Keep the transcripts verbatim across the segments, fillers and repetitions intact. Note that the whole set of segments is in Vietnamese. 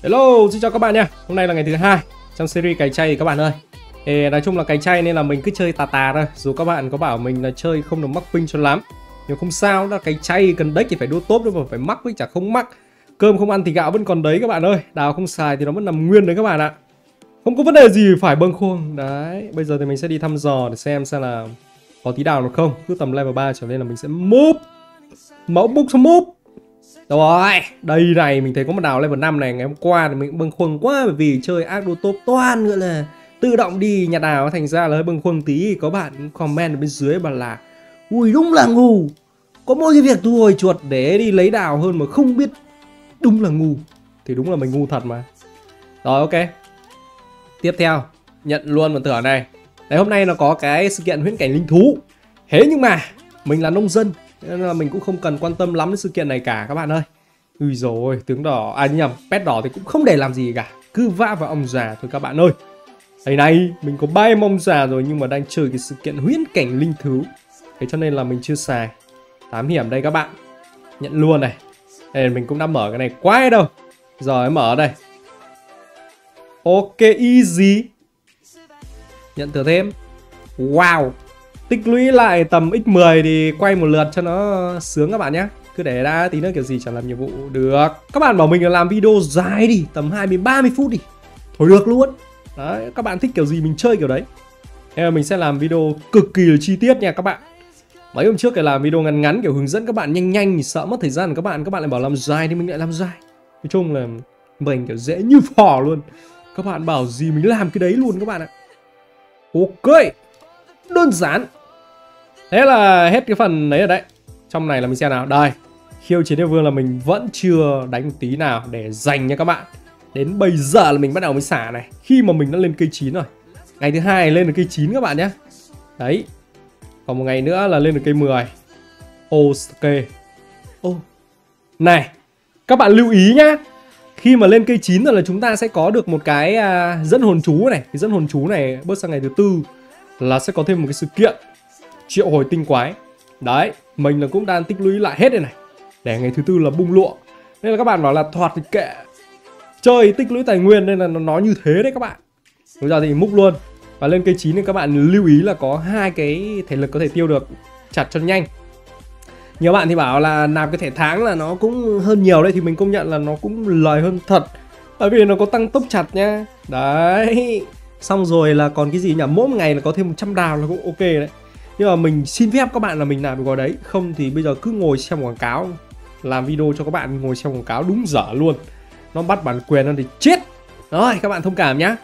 Hello, xin chào các bạn nha. Hôm nay là ngày thứ hai trong series cày chay các bạn ơi. Thì nói chung là cày chay nên là mình cứ chơi tà tà thôi. Dù các bạn có bảo mình là chơi không được mắc ping cho lắm, nhưng không sao, đó cày chay cần deck thì phải đua top đâu mà phải mắc với chả không mắc. Cơm không ăn thì gạo vẫn còn đấy các bạn ơi. Đào không xài thì nó vẫn nằm nguyên đấy các bạn ạ. Không có vấn đề gì phải bâng khuâng. Đấy, bây giờ thì mình sẽ đi thăm dò để xem xem là có tí đào được không. Cứ tầm level ba trở lên là mình sẽ move. Mẫu book xong move. Rồi, đây này, mình thấy có một đào level năm này. Ngày hôm qua thì mình cũng bâng khuâng quá, bởi vì chơi ác đô top toàn nữa là tự động đi nhặt đào, thành ra là hơi bâng khuâng tí. Có bạn comment ở bên dưới bảo là ui đúng là ngu, có mỗi cái việc thu hồi chuột để đi lấy đào hơn mà không biết. Đúng là ngu. Thì đúng là mình ngu thật mà. Rồi ok, tiếp theo nhận luôn một thưởng này. Đấy, hôm nay nó có cái sự kiện huyễn cảnh linh thú. Thế nhưng mà mình là nông dân nên là mình cũng không cần quan tâm lắm đến sự kiện này cả các bạn ơi. Ui rồi tướng đỏ, à nhầm, pet đỏ thì cũng không để làm gì cả, cứ vã vào ông già thôi các bạn ơi. Đây này, mình có ba em ông già rồi nhưng mà đang chơi cái sự kiện huyễn cảnh linh thú. Thế cho nên là mình chưa xài. Tám hiểm đây các bạn. Nhận luôn này. Đây mình cũng đã mở cái này quái đâu. Rồi mở ở đây. Ok, easy. Nhận thưởng thêm. Wow. Tích lũy lại tầm nhân mười thì quay một lượt cho nó sướng các bạn nhé. Cứ để đã tí nữa kiểu gì chẳng làm nhiệm vụ được. Các bạn bảo mình là làm video dài đi, tầm hai mươi ba mươi phút đi. Thôi được luôn. Đấy, các bạn thích kiểu gì mình chơi kiểu đấy. Nên là mình sẽ làm video cực kỳ là chi tiết nha các bạn. Mấy hôm trước thì làm video ngắn ngắn kiểu hướng dẫn các bạn nhanh nhanh thì sợ mất thời gian của các bạn. Các bạn lại bảo làm dài thì mình lại làm dài. Nói chung là mình kiểu dễ như phỏ luôn. Các bạn bảo gì mình làm cái đấy luôn các bạn ạ. Ok, đơn giản. Thế là hết cái phần đấy rồi đấy. Trong này là mình xem nào. Đây, khiêu chiến yêu vương là mình vẫn chưa đánh một tí nào để dành nha các bạn. Đến bây giờ là mình bắt đầu mới xả này. Khi mà mình đã lên cây chín rồi. Ngày thứ hai lên được cây chín các bạn nhé. Đấy. Còn một ngày nữa là lên được cây mười. Ok. Ô. Này, các bạn lưu ý nhá. Khi mà lên cây chín rồi là chúng ta sẽ có được một cái uh, dẫn hồn chú này. Cái dẫn hồn chú này bước sang ngày thứ tư là sẽ có thêm một cái sự kiện triệu hồi tinh quái. Đấy, mình là cũng đang tích lũy lại hết đây này để ngày thứ tư là bung lụa. Nên là các bạn bảo là thoạt thì kệ, chơi tích lũy tài nguyên nên là nó nói như thế đấy các bạn. Bây giờ thì múc luôn. Và lên cây chín thì các bạn lưu ý là có hai cái thể lực có thể tiêu được, chặt cho nhanh. Nhiều bạn thì bảo là nạp cái thẻ tháng là nó cũng hơn nhiều đấy, thì mình công nhận là nó cũng lời hơn thật. Bởi vì nó có tăng tốc chặt nha. Đấy. Xong rồi là còn cái gì nhỉ? Mỗi một ngày là có thêm một trăm đào là cũng ok đấy. Nhưng mà mình xin phép các bạn là mình làm được gói đấy. Không thì bây giờ cứ ngồi xem quảng cáo. Làm video cho các bạn ngồi xem quảng cáo đúng dở luôn. Nó bắt bản quyền nó thì chết. Rồi các bạn thông cảm nhá.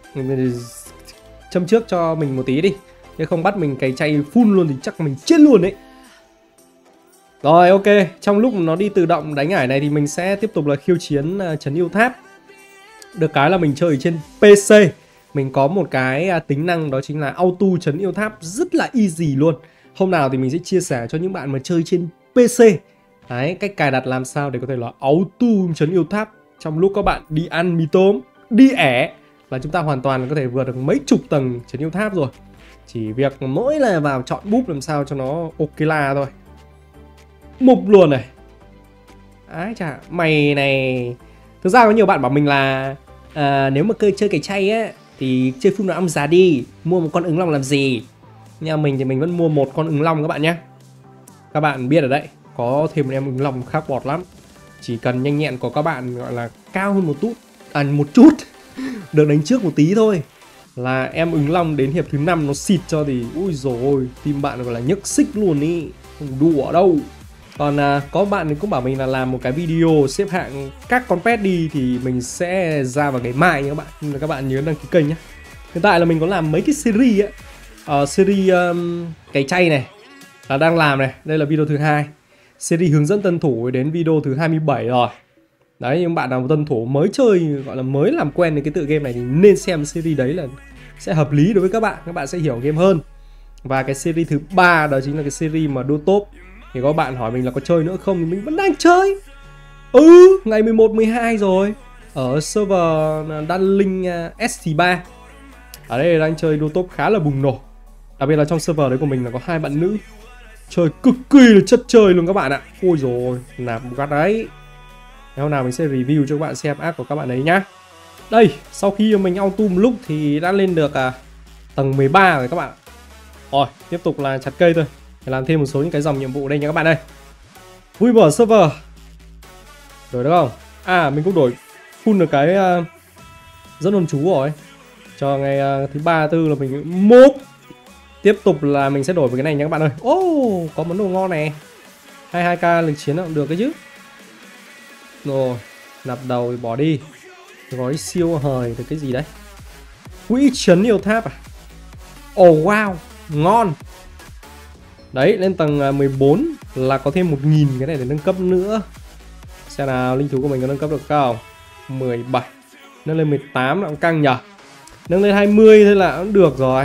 Châm trước cho mình một tí đi. Nếu không bắt mình cày chay full luôn thì chắc mình chết luôn đấy. Rồi ok. Trong lúc nó đi tự động đánh ải này thì mình sẽ tiếp tục là khiêu chiến uh, trấn yêu tháp. Được cái là mình chơi trên pê xê. Mình có một cái tính năng đó chính là auto trấn yêu tháp rất là easy luôn. Hôm nào thì mình sẽ chia sẻ cho những bạn mà chơi trên pê xê. Đấy, cách cài đặt làm sao để có thể là auto trấn yêu tháp. Trong lúc các bạn đi ăn mì tôm, đi ẻ là chúng ta hoàn toàn có thể vượt được mấy chục tầng trấn yêu tháp rồi. Chỉ việc mỗi là vào chọn búp làm sao cho nó ok la thôi. Mục luôn này. Ái chà, mày này. Thực ra có nhiều bạn bảo mình là à, nếu mà chơi cày chay á thì chơi phun vào ông già đi, mua một con ứng long làm gì. Nhưng mà mình thì mình vẫn mua một con ứng long các bạn nhé. Các bạn biết ở đấy, có thêm một em ứng long khác bọt lắm. Chỉ cần nhanh nhẹn của các bạn gọi là cao hơn một chút, à một chút được đánh trước một tí thôi là em ứng long đến hiệp thứ năm nó xịt cho thì ui rồi team bạn gọi là nhấc xích luôn ý, không đùa đâu. Còn à, có bạn thì cũng bảo mình là làm một cái video xếp hạng các con pet đi thì mình sẽ ra vào ngày mai nha các bạn. Nên là các bạn nhớ đăng ký kênh nhé. Hiện tại là mình có làm mấy cái series ấy. Ờ, series um, cày chay này là đang làm này. Đây là video thứ hai. Series hướng dẫn tân thủ đến video thứ hai mươi bảy rồi. Đấy, những bạn nào tân thủ mới chơi, gọi là mới làm quen với cái tựa game này thì nên xem series đấy là sẽ hợp lý đối với các bạn. Các bạn sẽ hiểu game hơn. Và cái series thứ ba đó chính là cái series mà đua top. Thì có bạn hỏi mình là có chơi nữa không thì mình vẫn đang chơi. Ừ, ngày mười một mười hai rồi. Ở server Đan Linh ét tê ba. Ở đây đang chơi đua top khá là bùng nổ. Đặc biệt là trong server đấy của mình là có hai bạn nữ. Chơi cực kỳ là chất chơi luôn các bạn ạ. Ôi rồi nạp gắt đấy. Hôm nào mình sẽ review cho các bạn xem ác của các bạn ấy nhá. Đây, sau khi mình auto một lúc thì đã lên được à, tầng mười ba rồi các bạn. Rồi, tiếp tục là chặt cây thôi. Để làm thêm một số những cái dòng nhiệm vụ đây nha các bạn ơi. Vui mở server. Đổi được không? À, mình cũng đổi full được cái uh, dẫn hồn chú rồi. Cho ngày uh, thứ ba tư là mình move. Tiếp tục là mình sẽ đổi với cái này nha các bạn ơi. Ô, oh, có món đồ ngon này. hai mươi hai k lực chiến cũng được cái chứ. Rồi, nạp đầu thì bỏ đi. Gói siêu hời được cái gì đấy? Quỹ trấn yêu tháp à? Ồ oh, wow, ngon. Đấy, lên tầng mười bốn là có thêm một nghìn cái này để nâng cấp nữa. Xem nào, linh thú của mình có nâng cấp được không? mười bảy. Nâng lên mười tám là cũng căng nhở. Nâng lên hai mươi thôi là cũng được rồi.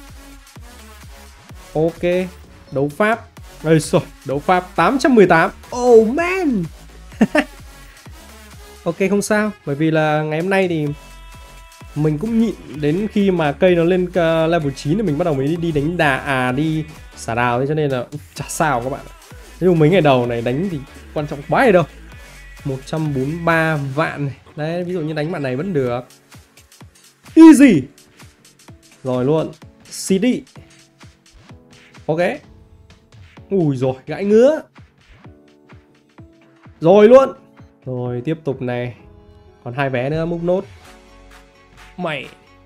Ok, đấu pháp. Đây rồi, đấu pháp tám trăm mười tám. Oh man. Ok, không sao. Bởi vì là ngày hôm nay thì mình cũng nhịn đến khi mà cây nó lên level chín thì mình bắt đầu mới đi đánh đà, à đi xả đào. Thế cho nên là chả sao các bạn. Nhưng mấy ngày đầu này đánh thì quan trọng quá gì đâu. Một trăm bốn mươi ba vạn này. Đấy, ví dụ như đánh bạn này vẫn được. Easy. Rồi luôn. xê đê. Ok. Ui rồi, gãi ngứa. Rồi luôn. Rồi tiếp tục này. Còn hai vé nữa, múc nốt. Mày.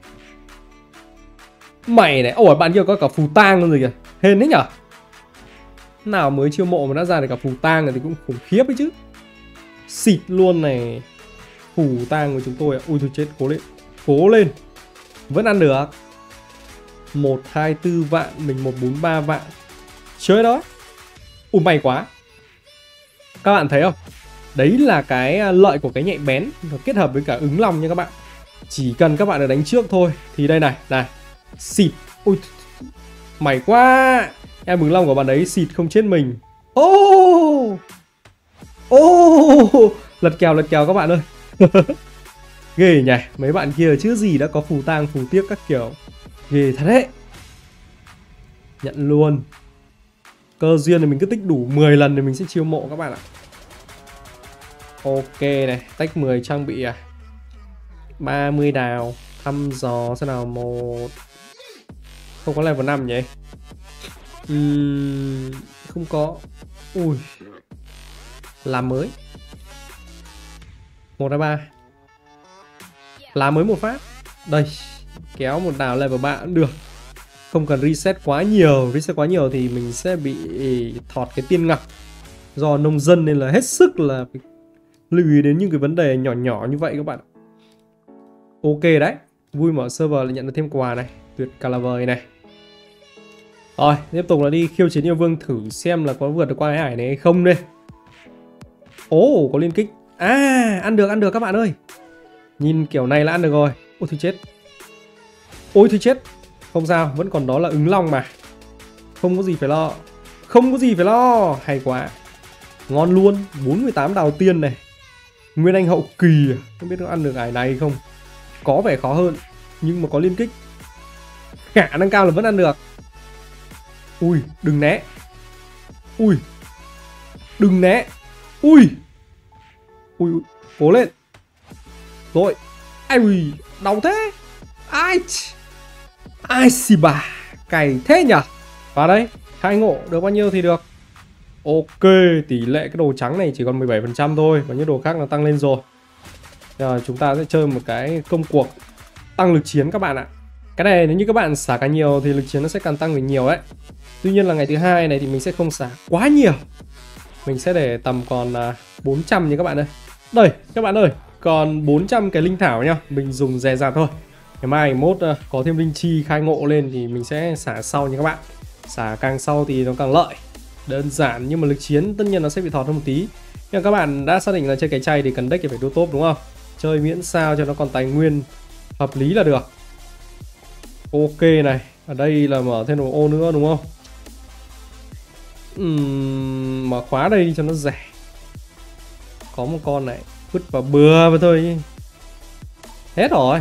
Mày này. Ôi, bạn kia có cả phù tang luôn rồi kìa. Hên đấy nhở. Nào mới chiêu mộ mà đã ra được cả phù tang rồi thì cũng khủng khiếp ấy chứ. Xịt luôn này. Phù tang của chúng tôi. Ui thôi chết, cố lên. Cố lên. Vẫn ăn được. Một hai tư vạn. Mình một bốn ba vạn. Chơi đó. Ui may quá. Các bạn thấy không? Đấy là cái lợi của cái nhạy bén và kết hợp với cả ứng long nha các bạn. Chỉ cần các bạn được đánh trước thôi. Thì đây này, này. Xịt. Ui, mày quá. Em ứng long của bạn đấy xịt không chết mình. Ô oh! Ô oh! Lật kèo, lật kèo các bạn ơi. Ghê nhỉ. Mấy bạn kia chứ gì đã có phù tang, phù tiếc các kiểu. Ghê thật đấy. Nhận luôn. Cơ duyên thì mình cứ tích đủ mười lần thì mình sẽ chiêu mộ các bạn ạ. Ok này, tách mười trang bị à. ba mươi đào, thăm dò xem nào. Một. Không có level năm nhỉ. uhm, Không có. Ui. Làm mới. Một hai ba. Làm mới một phát. Đây. Kéo một đào level ba cũng được. Không cần reset quá nhiều. Reset quá nhiều thì mình sẽ bị thọt cái tiên ngọc. Do nông dân nên là hết sức là lưu ý đến những cái vấn đề nhỏ nhỏ như vậy các bạn. Ok đấy. Vui mở server là nhận được thêm quà này. Tuyệt cả là vời này. Rồi tiếp tục là đi khiêu chiến yêu vương, thử xem là có vượt được qua cái hải này hay không đây. Ồ oh, có liên kích. À ăn được, ăn được các bạn ơi. Nhìn kiểu này là ăn được rồi. Ôi thôi chết. Ôi thôi chết. Không sao, vẫn còn đó là ứng long mà. Không có gì phải lo. Không có gì phải lo. Hay quá. Ngon luôn. bốn mươi tám đào tiên này. Nguyên Anh hậu kỳ. Không biết có ăn được ải này không. Có vẻ khó hơn. Nhưng mà có liên kích. Khả năng cao là vẫn ăn được. Ui đừng né. Ui. Đừng né. Ui. Ui, ui. Cố lên. Rồi. Ai ui. Đau thế. Ai. Ai xì bà. Cày thế nhở. Vào đây. Khai ngộ được bao nhiêu thì được. Ok. Tỷ lệ cái đồ trắng này chỉ còn mười bảy phần trăm thôi. Và những đồ khác là tăng lên rồi. Rồi chúng ta sẽ chơi một cái công cuộc tăng lực chiến các bạn ạ. Cái này nếu như các bạn xả càng nhiều thì lực chiến nó sẽ càng tăng về nhiều đấy. Tuy nhiên là ngày thứ hai này thì mình sẽ không xả quá nhiều. Mình sẽ để tầm còn bốn trăm nha các bạn ơi. Đây các bạn ơi, còn bốn trăm cái linh thảo nhá. Mình dùng dè dặt thôi. Ngày mai mốt có thêm linh chi khai ngộ lên thì mình sẽ xả sau nha các bạn. Xả càng sau thì nó càng lợi. Đơn giản nhưng mà lực chiến tất nhiên nó sẽ bị thọt hơn một tí. Nhưng các bạn đã xác định là chơi cái chay thì cần deck thì phải đua top đúng không? Chơi miễn sao cho nó còn tài nguyên hợp lý là được. Ok này, ở đây là mở thêm một ô nữa đúng không? Uhm, mở khóa đây đi cho nó rẻ. Có một con này, vứt vào bừa vào thôi. Hết rồi.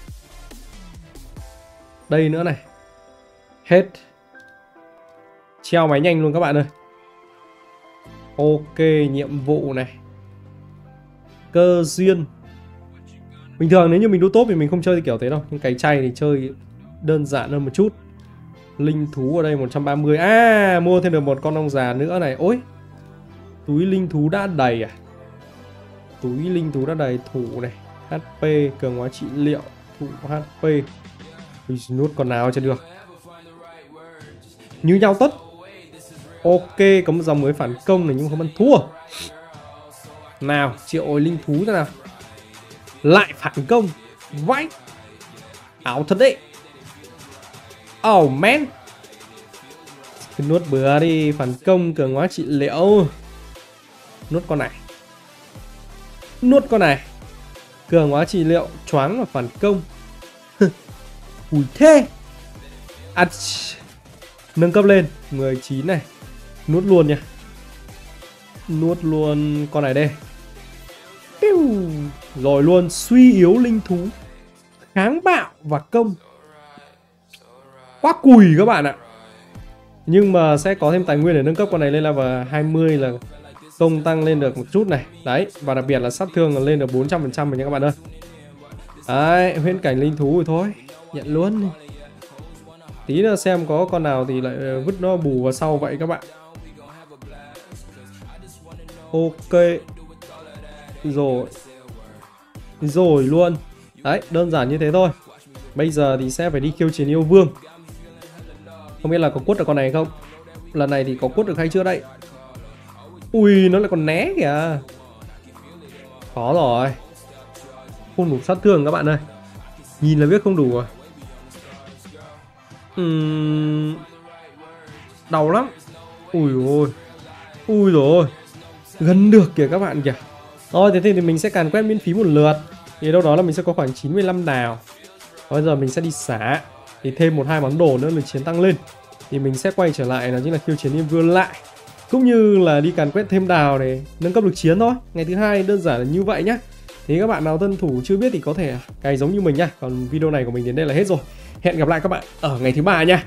Đây nữa này. Hết. Treo máy nhanh luôn các bạn ơi. Ok, nhiệm vụ này. Cơ duyên. Bình thường nếu như mình đu top thì mình không chơi kiểu thế đâu, nhưng cày chay thì chơi đơn giản hơn một chút. Linh thú ở đây một trăm ba mươi. À, mua thêm được một con ong già nữa này. Ôi, túi linh thú đã đầy à? Túi linh thú đã đầy. Thủ này, hát pê, cường hóa trị liệu, thủ hát pê. Ui, nút con nào cho được. Như nhau tất. Ok, có một dòng mới phản công này nhưng không ăn thua. Nào, triệu hồi linh thú thế nào. Lại phản công. Vãi. Ảo thật đấy. Oh man. Cứ nuốt bừa đi. Phản công, cường hóa trị liệu. Nuốt con này. Nuốt con này. Cường hóa trị liệu, choáng và phản công. Ui thế. À, nâng cấp lên mười chín này. Nuốt luôn nha. Nuốt luôn con này đây. Rồi luôn. Suy yếu linh thú, kháng bạo và công. Quá cùi các bạn ạ. Nhưng mà sẽ có thêm tài nguyên để nâng cấp con này lên level hai mươi, là công tăng lên được một chút này. Đấy, và đặc biệt là sát thương lên được bốn trăm phần trăm rồi nha các bạn ơi. Đấy, huyễn cảnh linh thú rồi thôi. Nhận luôn. Tí nữa xem có con nào thì lại vứt nó bù vào sau vậy các bạn. Ok. Rồi. Rồi luôn. Đấy, đơn giản như thế thôi. Bây giờ thì sẽ phải đi khiêu chiến yêu vương. Không biết là có quất được con này không. Lần này thì có quất được hay chưa đây. Ui, nó lại còn né kìa. Khó rồi. Không đủ sát thương các bạn ơi. Nhìn là biết không đủ rồi. uhm... Đau lắm. Ui ôi. Ui rồi. Gần được kìa các bạn kìa. Rồi thế thì mình sẽ càn quét miễn phí một lượt. Thì đâu đó là mình sẽ có khoảng chín mươi lăm đào. Bây giờ mình sẽ đi xả. Thì thêm một hai món đồ nữa lực chiến tăng lên. Thì mình sẽ quay trở lại là chính là khiêu chiến yêu vương lại. Cũng như là đi càn quét thêm đào để nâng cấp lực chiến thôi. Ngày thứ hai đơn giản là như vậy nhá. Thì các bạn nào tân thủ chưa biết thì có thể cày giống như mình nhá. Còn video này của mình đến đây là hết rồi. Hẹn gặp lại các bạn ở ngày thứ ba nha.